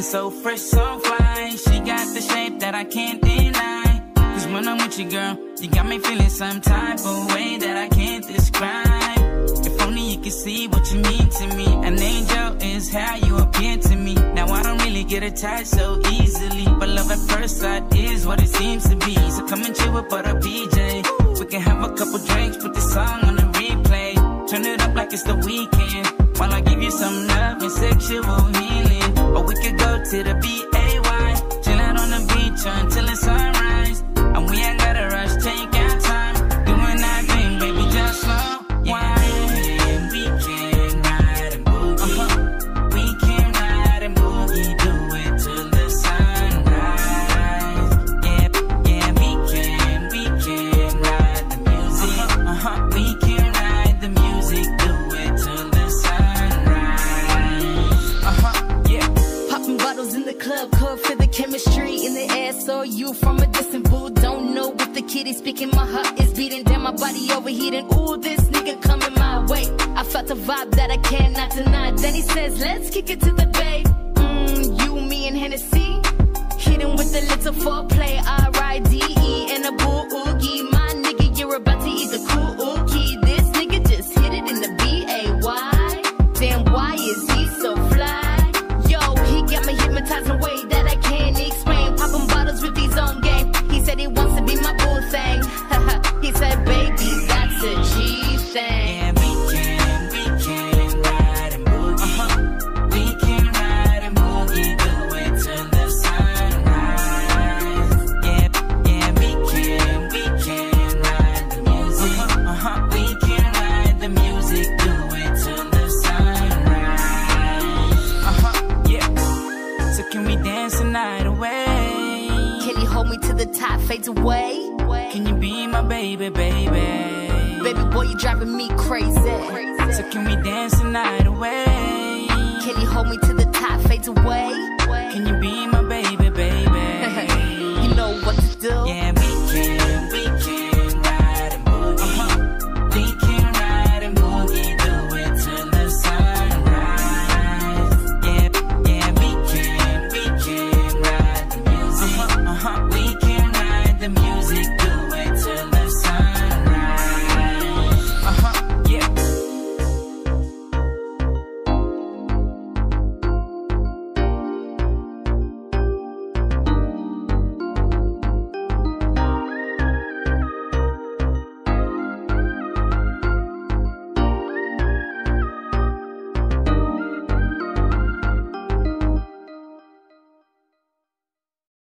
so fresh, so fly. She got the shape that I can't deny. Cause when I'm with you, girl, you got me feeling some type of way that I can't describe. If only you could see what you mean to me. An angel is how you appear to me. Now I don't really get attached so easily, but love at first sight is what it seems to be. So come and chill with Butter BJ. We can have a couple drinks, put this song on the replay. Turn it up like it's the weekend, while I give you some love and sexual healing. Or we could go to the BAY, chill out on the beach until it's sunrise. And we ain't gotta rush, take our time, doing our thing, baby, just slow wine. We can ride and boogie, we can ride and boogie, do it till the sunrise. Yeah, yeah, we can ride the music. We can ride the music, do it till the sunrise. Yeah. Popping bottles in the club, could feel the chemistry in the air. Saw you from a distant boo, don't know what the kid is speaking. My heart is beating, damn, my body overheating. Ooh, this nigga coming my way. I felt a vibe that I cannot deny. Then he says, let's kick it to the bay. You, me, and Hennessy, hitting with a little foreplay. R-I-D-E and a boo-oogie. My nigga, you're about to eat the cool-oogie. This nigga just hit it in the B-A-Y. Damn, why is he so fly? Yo, he got me hypnotized in a way that I can't explain. Popping bottles with his own game. He said he wants to be my boo thing. He said, baby, that's a G thing. Yeah, we can ride and boogie. We can ride and boogie, do it till the sunrise. Yeah, yeah, we can ride the music. We can ride the music, do it till the sunrise. Yeah. So can we dance the night away? Can you hold me till the top fades away? Can you be my baby, baby? Baby boy, you driving me crazy. So can we dance the night away? Can you hold me till the top fades away?